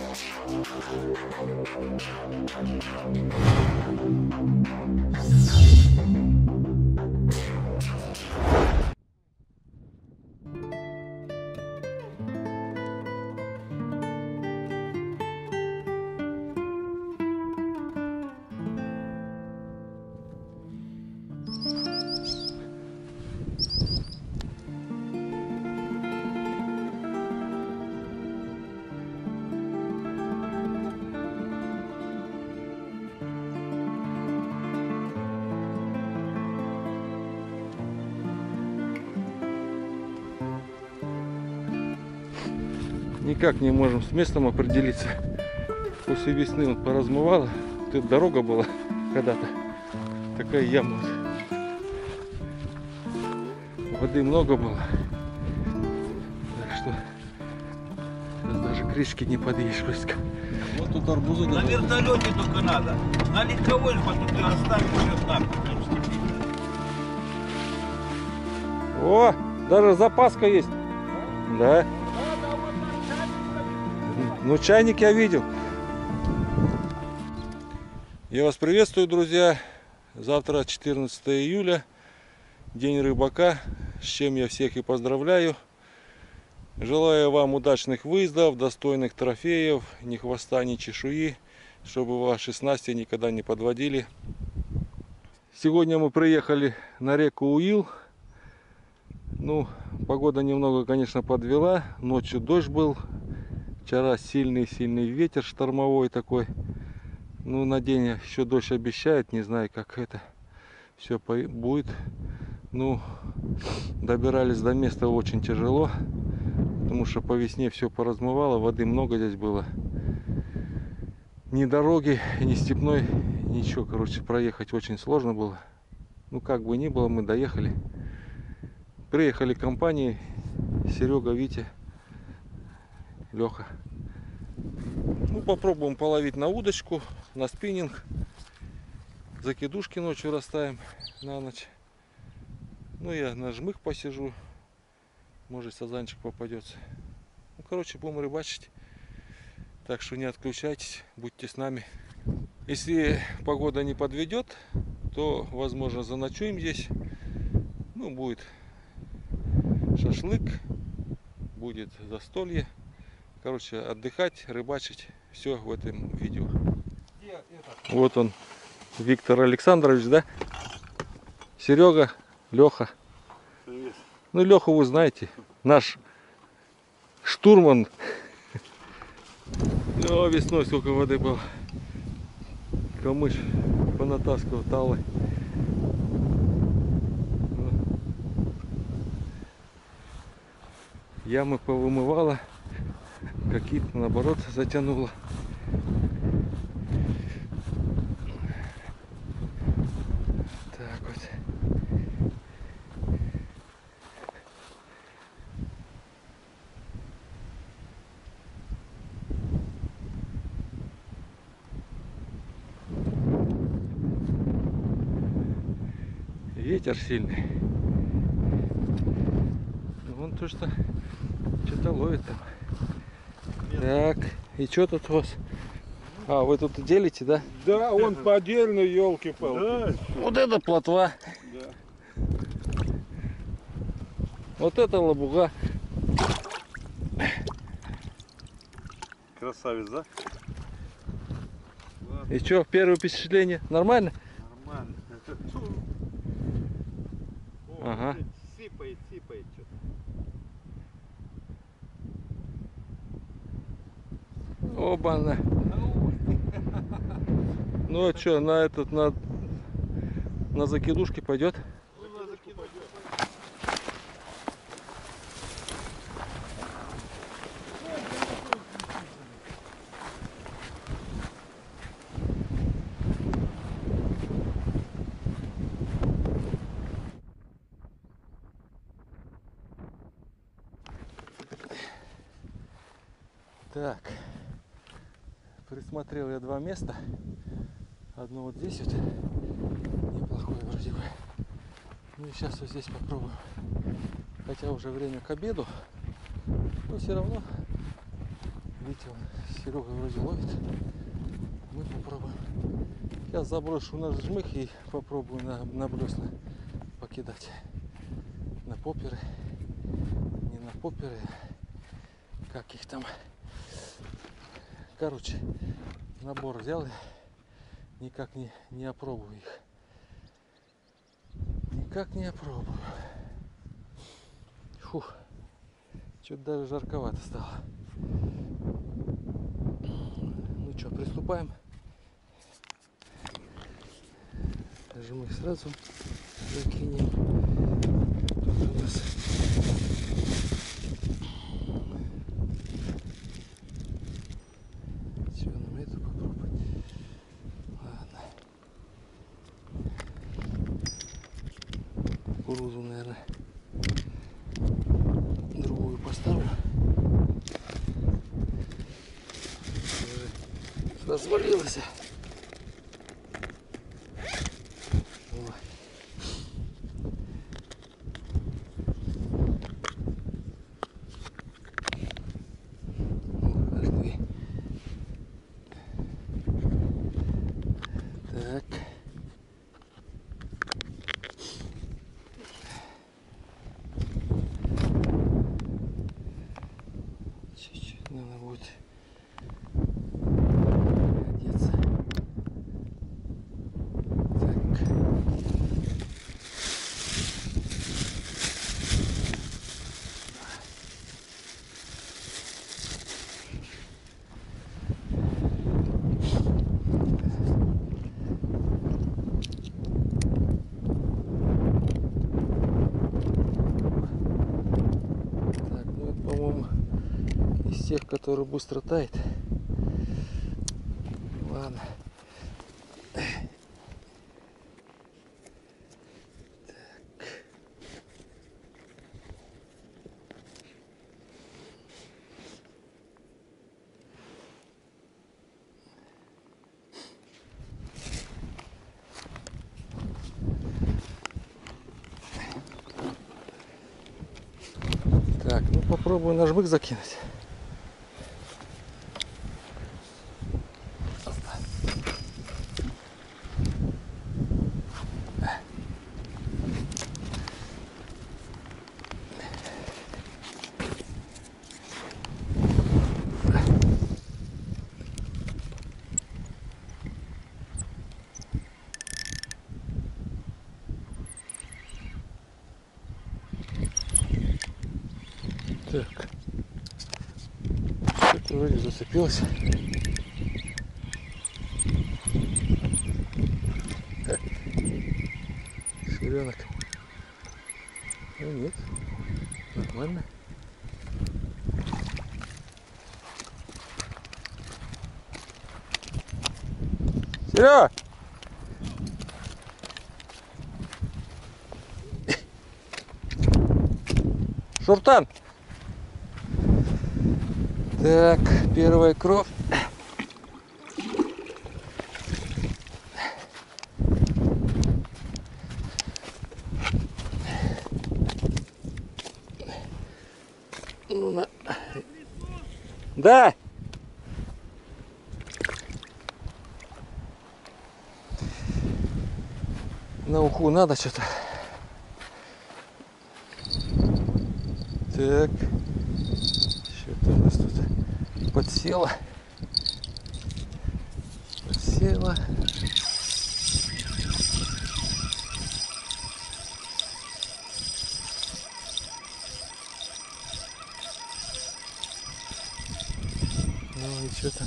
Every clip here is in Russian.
Никак не можем с местом определиться. После весны вот поразмывало. Тут дорога была когда-то. Такая яма. Воды много было. Так что сейчас даже к речке не подъедешь близко. Вот тут арбузы. На вертолете только надо. На легковой же потом ты оставишь ее так. О, даже запаска есть. Да. Ну, чайник я видел. Я вас приветствую, друзья. Завтра 14 июля, день рыбака, с чем я всех и поздравляю. Желаю вам удачных выездов, достойных трофеев, ни хвоста, ни чешуи, чтобы ваши снасти никогда не подводили. Сегодня мы приехали на реку Уил. Ну, погода немного, конечно, подвела. Ночью дождь был. Вчера сильный ветер штормовой такой. Ну, на день еще дождь обещает. Не знаю, как это все будет. Ну, добирались до места очень тяжело. Потому что по весне все поразмывало. Воды много здесь было. Ни дороги, ни степной. Ничего, короче, проехать очень сложно было. Ну, как бы ни было, мы доехали. Приехали компанией. Серега, Витя, Леха. Ну, попробуем половить на удочку, на спиннинг. Закидушки ночью расставим на ночь. Ну, я на жмых посижу. Может, сазанчик попадется. Ну, короче, будем рыбачить. Так что не отключайтесь, будьте с нами. Если погода не подведет, то, возможно, заночуем здесь. Ну, будет шашлык, будет застолье. Короче, отдыхать, рыбачить, все в этом видео. Вот он, Виктор Александрович, да? Серега, Леха. Привет. Ну, Леху вы знаете, наш штурман. О, весной сколько воды было. Камыш понатаскивал талы. Ямы повымывала. Какие-то наоборот затянуло. Так вот. Ветер сильный. Вон то, что что-то ловит там. Так, и что тут у вас? А, вы тут делите, да? Да, он по отдельно, елки-палки. Да. Вот это плотва. Да. Вот это лабуга. Красавец, да? И что, первое впечатление? Нормально? Нормально. Ага. Сипает что-то. Оба-на. Ну а что, на этот, на закидушке пойдет? Так, присмотрел я два места. Одно вот здесь вот, неплохое вроде бы. Ну и сейчас вот здесь попробуем. Хотя уже время к обеду, но все равно Видите, Серега вроде ловит. Мы попробуем. Я заброшу на жмых и попробую на блесна покидать. На поперы. Не на поперы, как их там. Короче, набор взял и никак не опробую их. Никак не опробую. Фух. Что-то даже жарковато стало. Ну что, приступаем. Даже мы сразу закинем. Тут у нас что, нам эту попробовать? Ладно. Кукурузу, наверное, другую поставлю. Уже развалилась. Так. Чуть-чуть надо будет одеться. Так. Так, ну это, по-моему, из тех, которые быстро тает. Ладно. Так, ну попробую на жмых закинуть. Так, что-то вроде зацепилось. Ширенок. Ну нет, нормально. Серега! Шуртан! Так, первая кровь. Ну, на... Да! На уху надо что-то. Так. Что-то у нас тут подсело. Подсело. Ну и что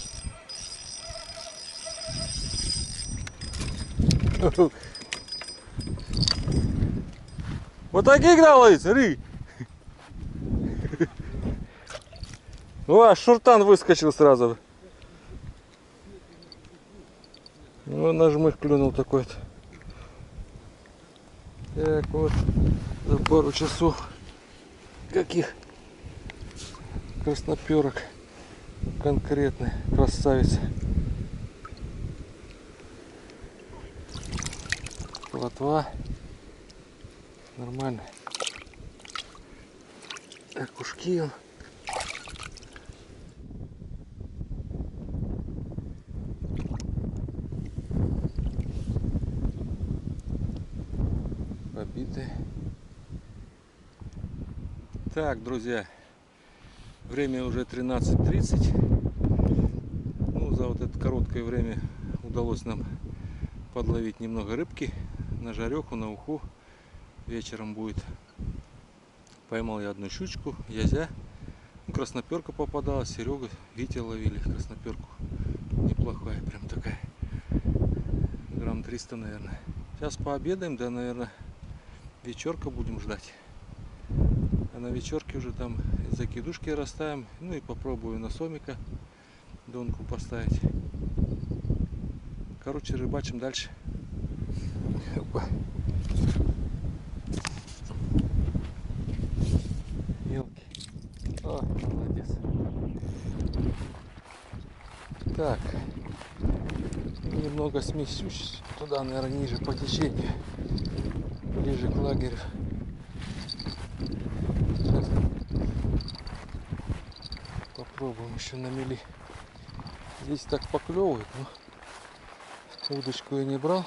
там? Вот таких давай, смотри. О, шуртан выскочил сразу. Ну, нажмых клюнул такой-то. Так вот, за пару часов каких красноперок конкретный красавец. Плотва нормально. Так, ушки он. забитые. Так, друзья, время уже 13:30. Ну, за вот это короткое время удалось нам подловить немного рыбки на жареху, на уху. Вечером будет. Поймал я одну щучку, язя. Ну, красноперка попадалась, Серега, Витя ловили красноперку. Неплохая, прям такая. Грамм 300, наверное. Сейчас пообедаем, да, наверное, вечерка будем ждать. А на вечерке уже там закидушки расставим. Ну и попробую на сомика донку поставить. Короче, рыбачим дальше. Опа. Мелкий. О, молодец. Так. Немного смещусь туда, наверное, ниже по течению. Ближе к лагерю. Сейчас попробуем еще на мели. Здесь так поклевывает, но удочку я не брал.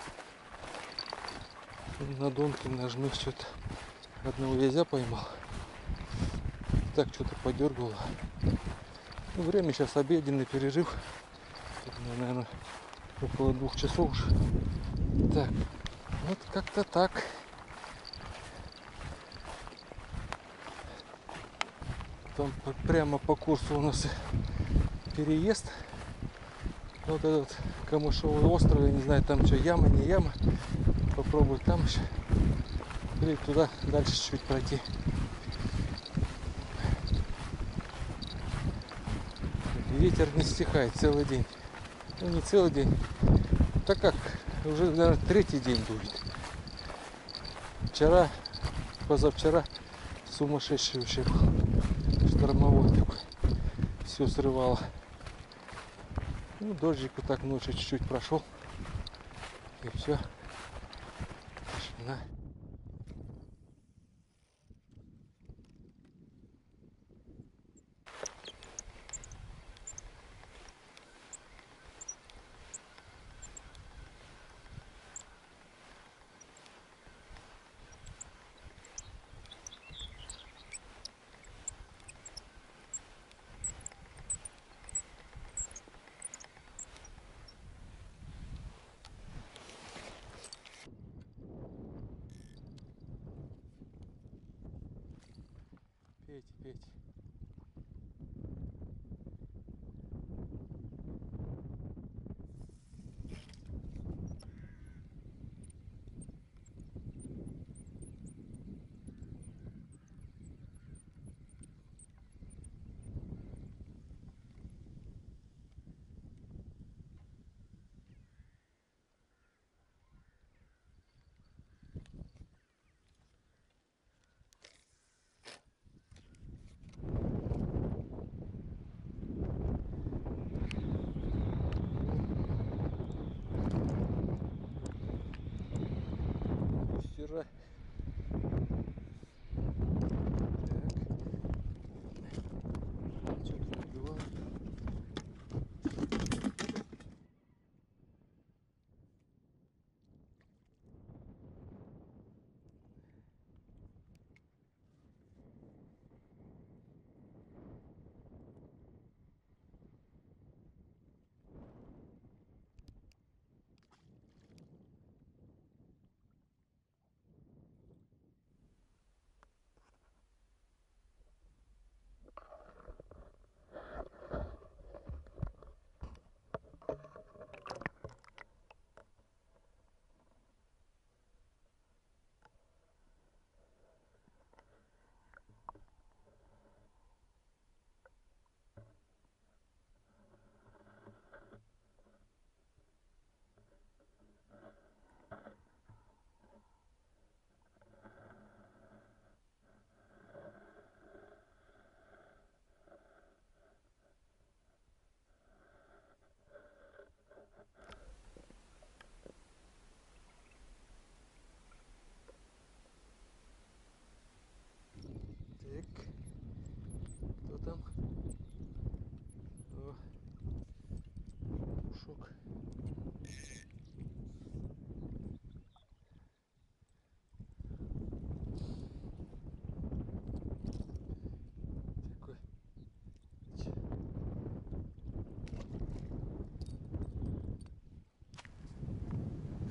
На донке нажмых что-то одного язя поймал. Так что-то подергало. Ну, время сейчас обеденный перерыв. Наверное, около 2 часов уже. Так, вот как-то так. Там прямо по курсу у нас переезд. Вот этот Камышовый остров, я не знаю, там что, яма, не яма. Попробую там еще. Или туда дальше чуть пройти. Ветер не стихает целый день. Ну, не целый день. Так как уже, наверное, 3-й день дует. Вчера, позавчера сумасшедший вообще был. Штормовой такой. Все срывало. Ну, дождик вот так ночью чуть-чуть прошел. И все. Тишина. Пейте, пейте.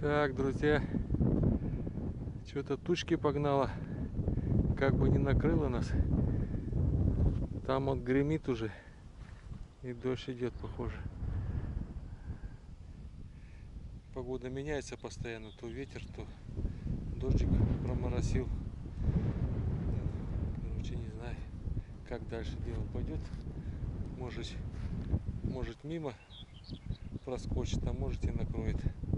Так, друзья, что-то тучки погнало, как бы не накрыло нас. Там вот гремит уже, и дождь идет, похоже. Погода меняется постоянно, то ветер, то дождик проморосил. Короче, не знаю, как дальше дело пойдет. Может мимо проскочит, а может и накроет.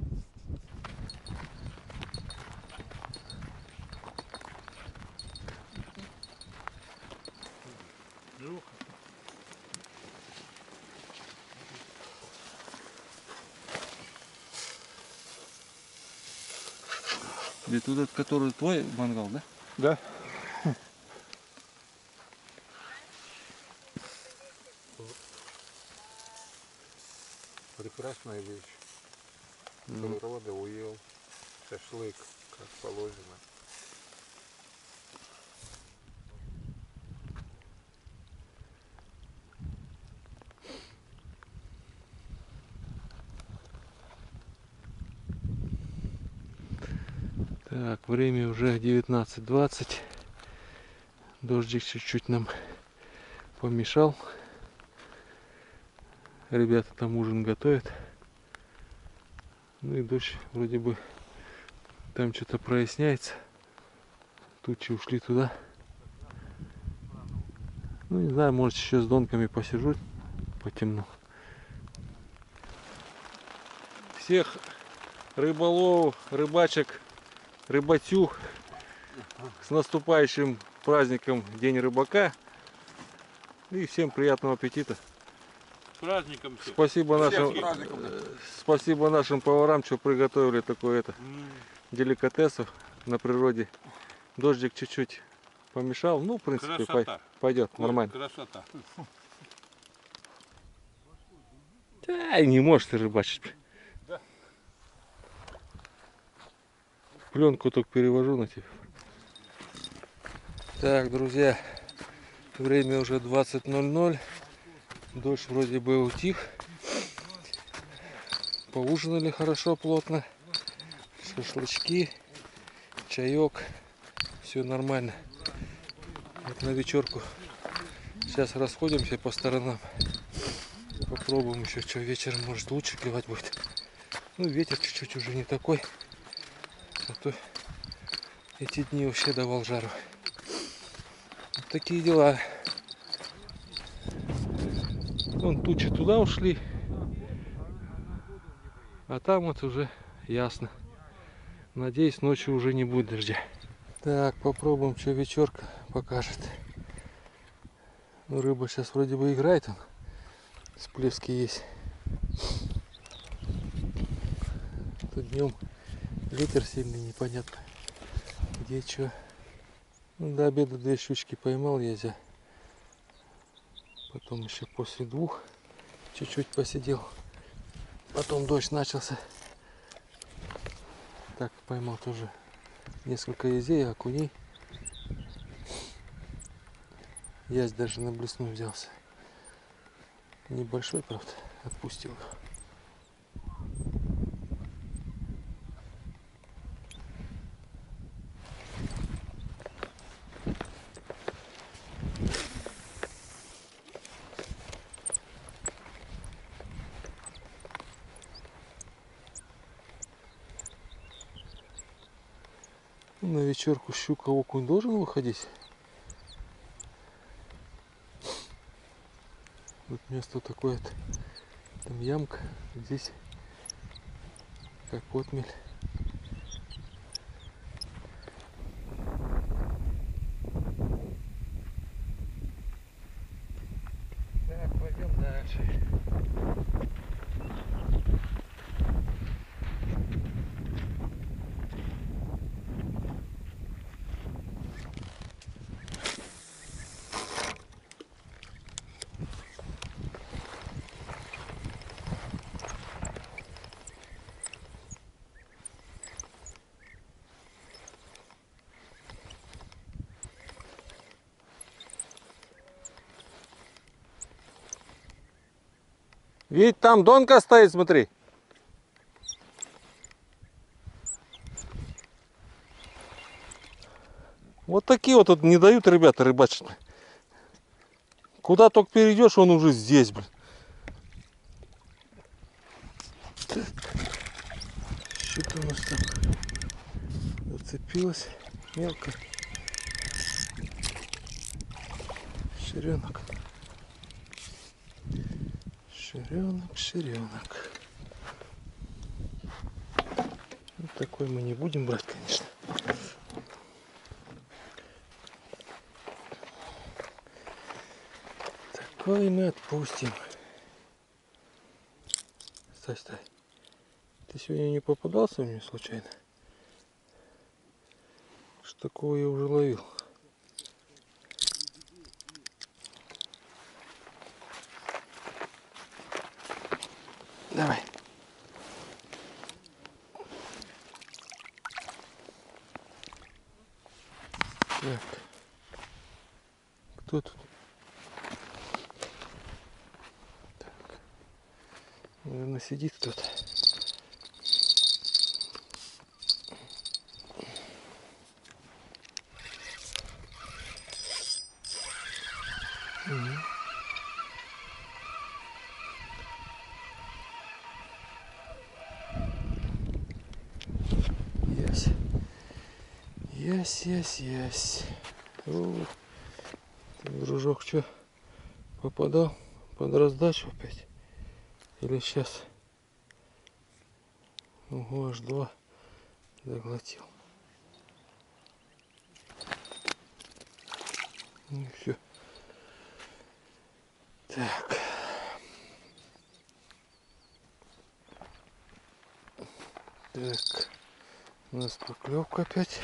Это вот этот, который твой мангал, да? Да. Прекрасная вещь. Природа уел. Шашлык, как положено. Так, время уже 19:20. Дождик чуть-чуть нам помешал. Ребята там ужин готовят. Ну и дождь вроде бы там что-то проясняется. Тучи ушли туда. Ну не знаю, может еще с донками посижу потемну. Всех рыболовов, рыбачек, рыбатюх с наступающим праздником День рыбака. И всем приятного аппетита. С праздником всех. Спасибо нашим поварам, что приготовили такое деликатесов на природе. Дождик чуть-чуть помешал. Ну, в принципе, пойдет нормально. Красота. Да, не можешь ты рыбачить. Да. Пленку только перевожу на тебя. Так, друзья, время уже 20:00. Дождь вроде бы утих. Поужинали хорошо, плотно. Шашлычки, чаек. Все нормально. Вот на вечерку. Сейчас расходимся по сторонам. Попробуем еще, что вечером может лучше клевать будет. Ну, ветер чуть-чуть уже не такой. А то эти дни вообще давал жару. Вот такие дела. Вон тучи туда ушли. А там вот уже ясно. Надеюсь, ночью уже не будет дождя. Так, попробуем, что вечерка покажет. Ну, рыба сейчас вроде бы играет. Всплески есть. Тут днем ветер сильный, непонятно где что. Ну, до обеда 2 щучки поймал я. Потом еще после 2 чуть-чуть посидел. Потом дождь начался. Так, поймал тоже несколько езей, окуней. Ясь даже на блесну взялся. Небольшой, правда, отпустил. На вечерку щука, окунь должен выходить. Вот место такое, там ямка, здесь как отмель. Так, пойдем дальше. Ведь там донка стоит, смотри. Вот такие вот тут не дают ребята рыбачить. Куда только перейдешь, он уже здесь, блин. Что-то у нас там зацепилось мелко. Ширенок. Ширенок. Вот такой мы не будем брать, конечно. Такой мы отпустим. Стой. Ты сегодня не попадался мне случайно? Что такого я уже ловил? Давай. Так. Кто тут? Так. Наверное, сидит кто-то. Ясь. О, ты, дружок, что, попадал под раздачу опять? Или сейчас? Ого, аж 2 заглотил. Ну все. Так. У нас поклевка опять.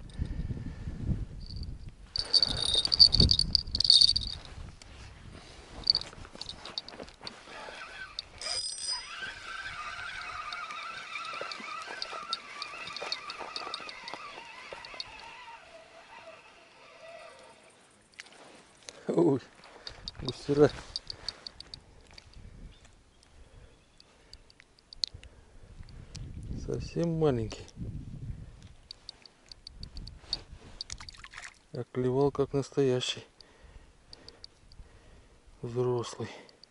Ой, гусера. Совсем маленький. А клевал как настоящий. Взрослый.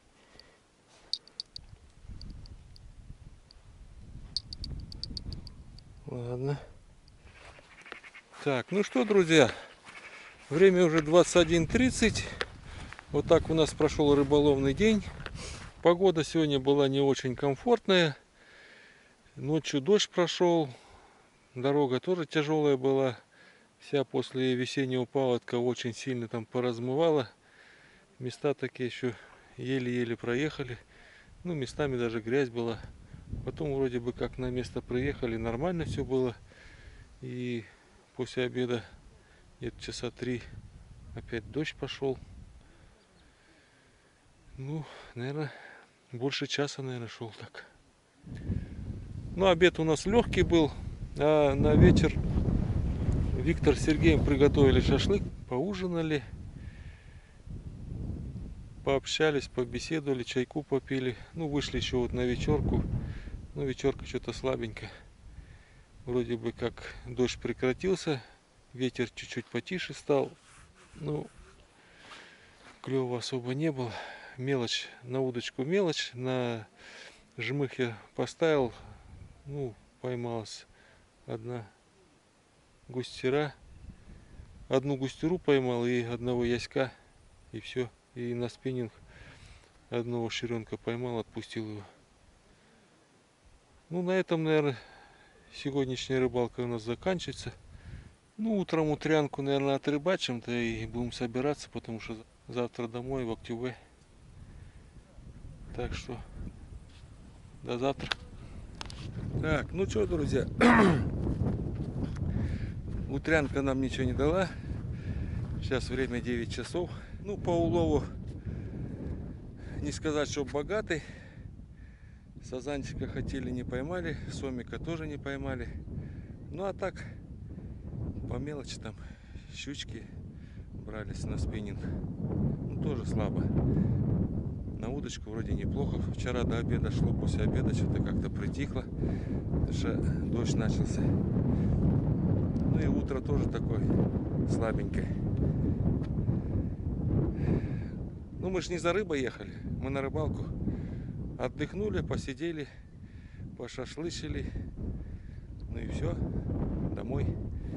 Ладно. Так, ну что, друзья, время уже 21:30. Вот так у нас прошел рыболовный день. Погода сегодня была не очень комфортная. Ночью дождь прошел. Дорога тоже тяжелая была. Вся после весеннего паводка очень сильно там поразмывала. Места такие еще еле-еле проехали. Ну, местами даже грязь была. Потом вроде бы как на место приехали, нормально все было. И после обеда, где-то часа 3, опять дождь пошел. Ну, наверное, больше часа, наверное, шел так. Ну, обед у нас легкий был. А на вечер Виктор с Сергеем приготовили шашлык, поужинали. Пообщались, побеседовали, чайку попили. Ну, вышли еще вот на вечерку. Ну, вечерка что-то слабенькая. Вроде бы как дождь прекратился. Ветер чуть-чуть потише стал. Ну, клёва особо не было. Мелочь, на удочку мелочь. На жмых я поставил. Ну, поймалась одна густера. Одну густеру поймал и одного яська. И все. И на спиннинг одного ширенка поймал, отпустил его. Ну, на этом, наверное, сегодняшняя рыбалка у нас заканчивается. Ну, утром утрянку, наверное, отрыбачим-то и будем собираться, потому что завтра домой в Актюбе. Так что до завтра. Так, ну что, друзья, утрянка нам ничего не дала. Сейчас время 9 часов. Ну, по улову не сказать, что богатый. Сазанчика хотели, не поймали. Сомика тоже не поймали. Ну, а так, по мелочи там щучки брались на спиннинг. Ну, тоже слабо. На удочку вроде неплохо. Вчера до обеда шло, после обеда что-то как-то притихло. Потому что дождь начался. Ну и утро тоже такое слабенькой. Ну мы ж не за рыбой ехали, мы на рыбалку. Отдохнули, посидели, пошашлычили. Ну и все, домой.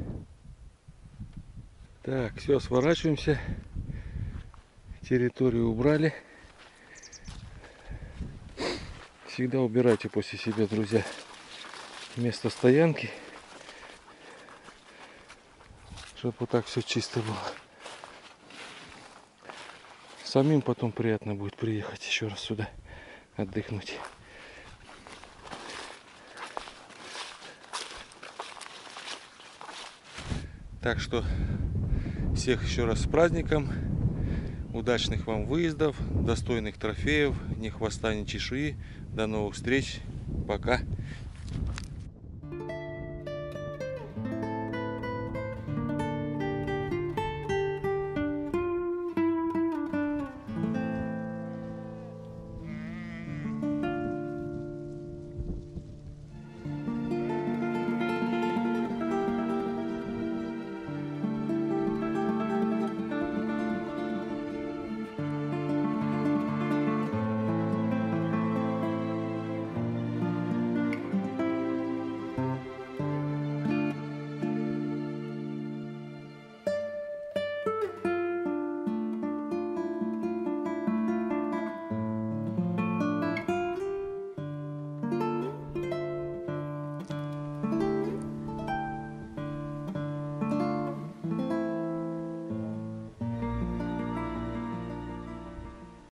Так, все, сворачиваемся. Территорию убрали. Всегда убирайте после себя, друзья, место стоянки, чтобы вот так все чисто было. Самим потом приятно будет приехать еще раз сюда отдохнуть. Так что всех еще раз с праздником. Удачных вам выездов, достойных трофеев, ни хвоста, ни чешуи. До новых встреч. Пока.